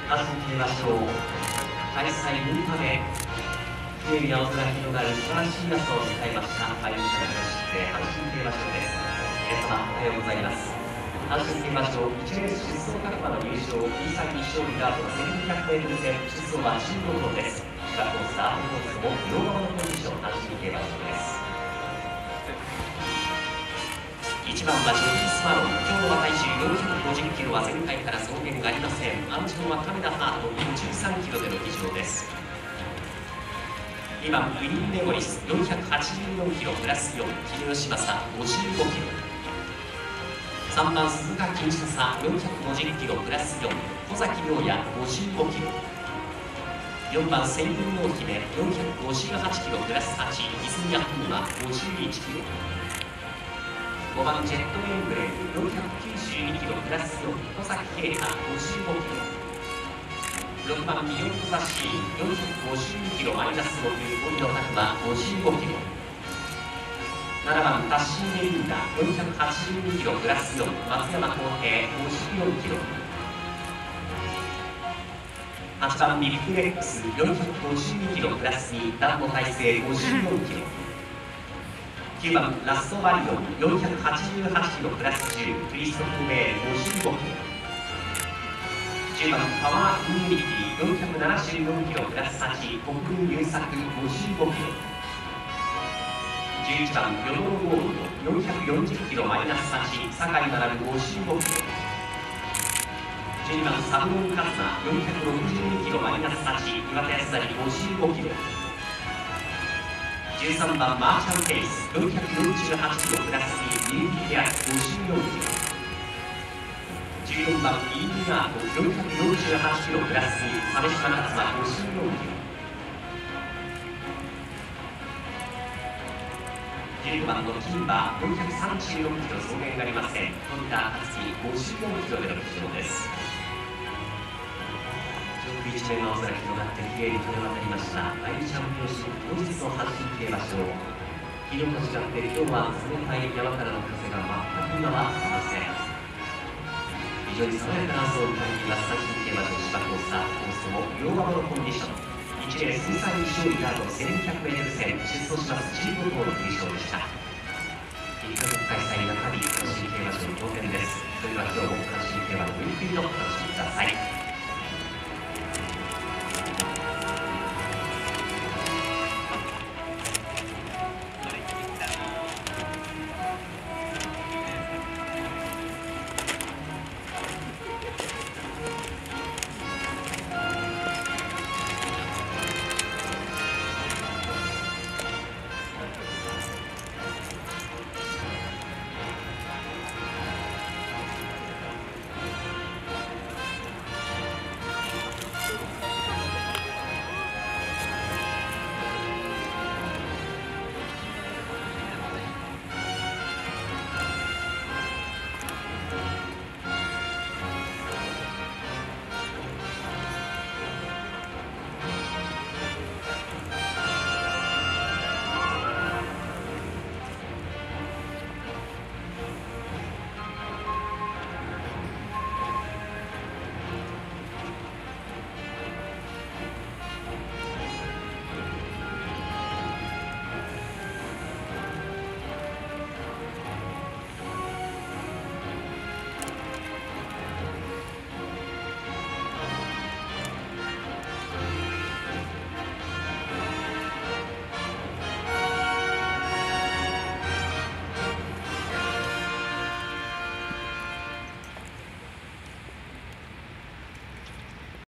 阪神競馬場開催6日目、綺麗に青空広がる素晴らしい朝を迎えました会員者のして阪神競馬場です。皆様おはようございます。阪神競馬場1レース出走各馬の入賞2歳に勝利があと 1200m 戦出走は15頭です。芝コースターコースも両側のコンディション阪神競馬場です。1番はジョニー・スマロン、今日は体重450キロは前回から増減がありません。安城は亀田ハート53キロでの騎乗です。2番ウィン・レゴリス484キロプラス4、桐吉正55キロ。3番鈴鹿金笹450キロプラス4、小崎亮也55キロ。4番千人濃姫458キロプラス8、泉谷本馬51キロ。5番ジェットエンブレム492キロプラス4、小崎慶太55キロ。6番ミヨンコザシーン452キロマイナス5、荻野拓馬55キロ。7番タッシー・メリンダ482キロプラス4、松山康平54キロ。8番ビッグレックス452キロプラス2、ダンボ大勢54キロ。9番ラストバリオン488キロプラス10、クリストフ・メー55キロ。10番パワー・インミリティ474キロプラス8、国分優作55キロ。11番ヨドロゴールド440キロマイナス8、酒井学55キロ。12番サブロンカズナ462キロマイナス8、岩手康成55キロ。13番マーチャンテイス448キロプラス2、ニューフィギュア54キロ。14番イーミナート448キロプラス2、鮫島夏馬54キロ。15番のキンバー436キロ増減がありません。富田敦樹54キロでの騎乗です。上空一面の青空広がってきれいに晴れ渡りました大チャンピオンシップ当日の阪神競馬場。昨日と違って今日は冷たい山からの風が全く今はありません。非常に爽やかな朝を迎えています阪神競馬場芝コースターコースも両側のコンディション。1レース2歳に勝利があと 1200m 戦出走します15頭の優勝でした。1か月開催中日阪神競馬場当店です。それでは今日も阪神競馬のウィークリーをお楽しみください。